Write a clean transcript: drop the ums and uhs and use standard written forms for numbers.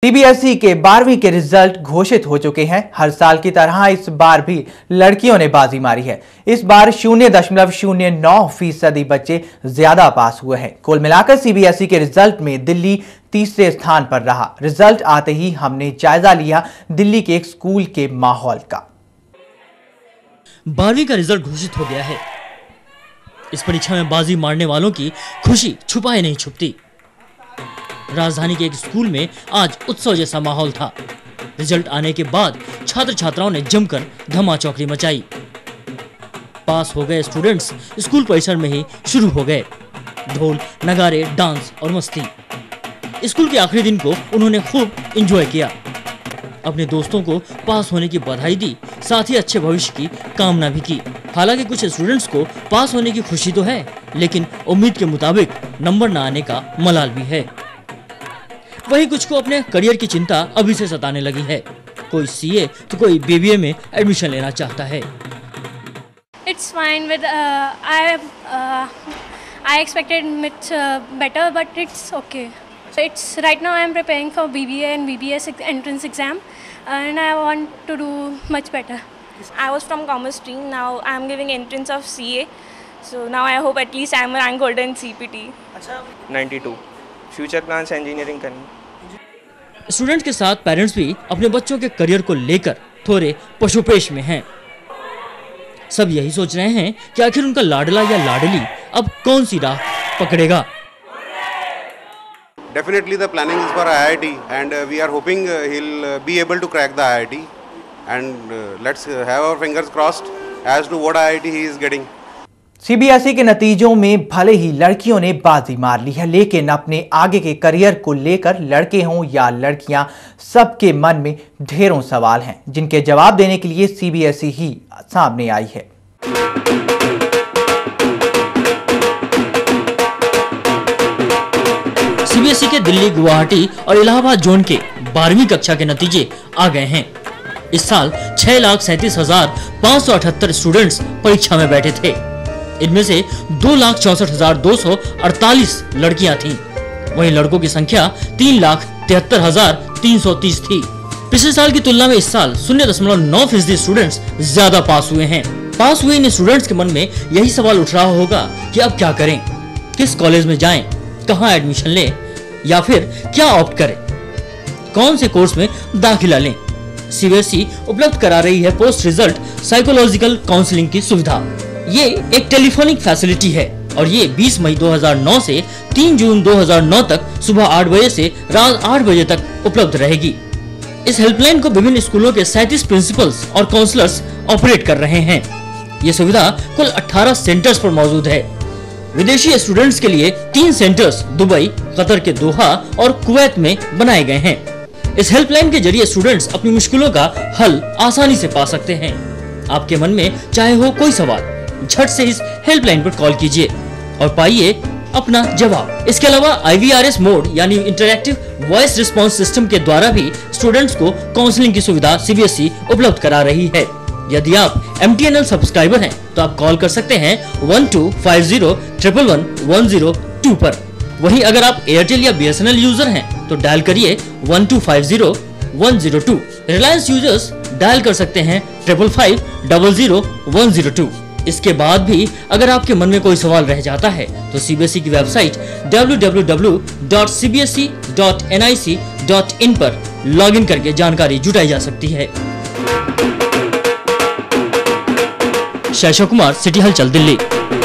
CBSE के 12वीं के रिजल्ट घोषित हो चुके हैं। हर साल की तरह इस बार भी लड़कियों ने बाजी मारी है। इस बार 0.09% बच्चे ज्यादा पास हुए हैं। कुल मिलाकर सीबीएसई के रिजल्ट में दिल्ली तीसरे स्थान पर रहा। रिजल्ट आते ही हमने जायजा लिया दिल्ली के एक स्कूल के माहौल का। 12वीं का रिजल्ट घोषित हो गया है। इस परीक्षा में बाजी मारने वालों की खुशी छुपाए नहीं छुपती। राजधानी के एक स्कूल में आज उत्सव जैसा माहौल था। रिजल्ट आने के बाद छात्र छात्राओं ने जमकर धमाचौकड़ी मचाई। पास हो गए स्टूडेंट्स स्कूल परिसर में ही शुरू हो गए। ढोल, नगाड़े, डांस और मस्ती। स्कूल के आखिरी दिन को उन्होंने खूब एंजॉय किया। अपने दोस्तों को पास होने की बधाई दी, साथ ही अच्छे भविष्य की कामना भी की। हालांकि कुछ स्टूडेंट्स को पास होने की खुशी तो है, लेकिन उम्मीद के मुताबिक नंबर न आने का मलाल भी है। वहीं कुछ को अपने करियर की चिंता अभी से सताने लगी है। कोई सीए तो कोई बीबीए में एडमिशन लेना चाहता है। It's fine with I expected much better, but it's okay. So it's right now I am preparing for BBA and BBS entrance exam, and I want to do much better. I was from commerce stream. Now I am giving entrance of CA. So now I hope at least I am a rank holder in CPT. 92. Future plans engineering करनी। Students के साथ parents भी अपने बच्चों के career को लेकर थोड़े पशुपेश में हैं। सब यही सोच रहे हैं कि आखिर उनका लाडला या लाडली अब कौन सी राह पकड़ेगा। Definitely the planning is for IIT and we are hoping he'll be able to crack the IIT and let's have our fingers crossed as to what IIT he is getting. CBSE के नतीजों में भले ही लड़कियों ने बाजी मार ली है, लेकिन अपने आगे के करियर को लेकर लड़के हों या लड़कियां, सबके मन में ढेरों सवाल हैं, जिनके जवाब देने के लिए सीबीएसई ही सामने आई है। सीबीएसई के दिल्ली, गुवाहाटी और इलाहाबाद जोन के 12वीं कक्षा के नतीजे आ गए हैं। इस साल 6,37,578 स्टूडेंट्स परीक्षा में बैठे थे। इनमें से 2,64,248 लड़कियां थीं। वहीं लड़कों की संख्या 3,73,330 थी। पिछले साल की तुलना में इस साल 0.9% स्टूडेंट्स ज्यादा पास हुए हैं। पास हुए इन स्टूडेंट्स के मन में यही सवाल उठ रहा होगा कि अब क्या करें, किस कॉलेज में जाएं, कहां एडमिशन लें या फिर क्या ऑप्ट करें, कौन से कोर्स में दाखिला लें। सीबीएसई उपलब्ध करा रही है पोस्ट रिजल्ट साइकोलॉजिकल काउंसलिंग की सुविधा। ये एक टेलीफोनिक फैसिलिटी है और ये 20 मई 2009 से 3 जून 2009 तक सुबह 8 बजे से रात 8 बजे तक उपलब्ध रहेगी। इस हेल्पलाइन को विभिन्न स्कूलों के 37 प्रिंसिपल्स और काउंसलर्स ऑपरेट कर रहे हैं। ये सुविधा कुल 18 सेंटर्स पर मौजूद है। विदेशी स्टूडेंट्स के लिए 3 सेंटर्स दुबई, कतर के दोहा और कुवैत में बनाए गए हैं। इस हेल्पलाइन के जरिए स्टूडेंट्स अपनी मुश्किलों का हल आसानी से पा सकते हैं। आपके मन में चाहे हो कोई सवाल, झट से इस हेल्पलाइन पर कॉल कीजिए और पाइए अपना जवाब। इसके अलावा IVRS मोड यानी इंटरैक्टिव वॉइस रिस्पांस सिस्टम के द्वारा भी स्टूडेंट्स को काउंसलिंग की सुविधा सीबीएसई उपलब्ध करा रही है। यदि आप MTNL सब्सक्राइबर हैं तो आप कॉल कर सकते हैं 1250111102 पर। वहीं अगर आप एयरटेल या BSNL यूजर हैं तो डायल करिए 1250102। रिलायंस यूजर्स डायल कर सकते हैं 5550102। इसके बाद भी अगर आपके मन में कोई सवाल रह जाता है तो सीबीएसई की वेबसाइट www.cbse.nic.in पर लॉगिन करके जानकारी जुटाई जा सकती है। शैशवकुमार, सिटी हलचल, दिल्ली।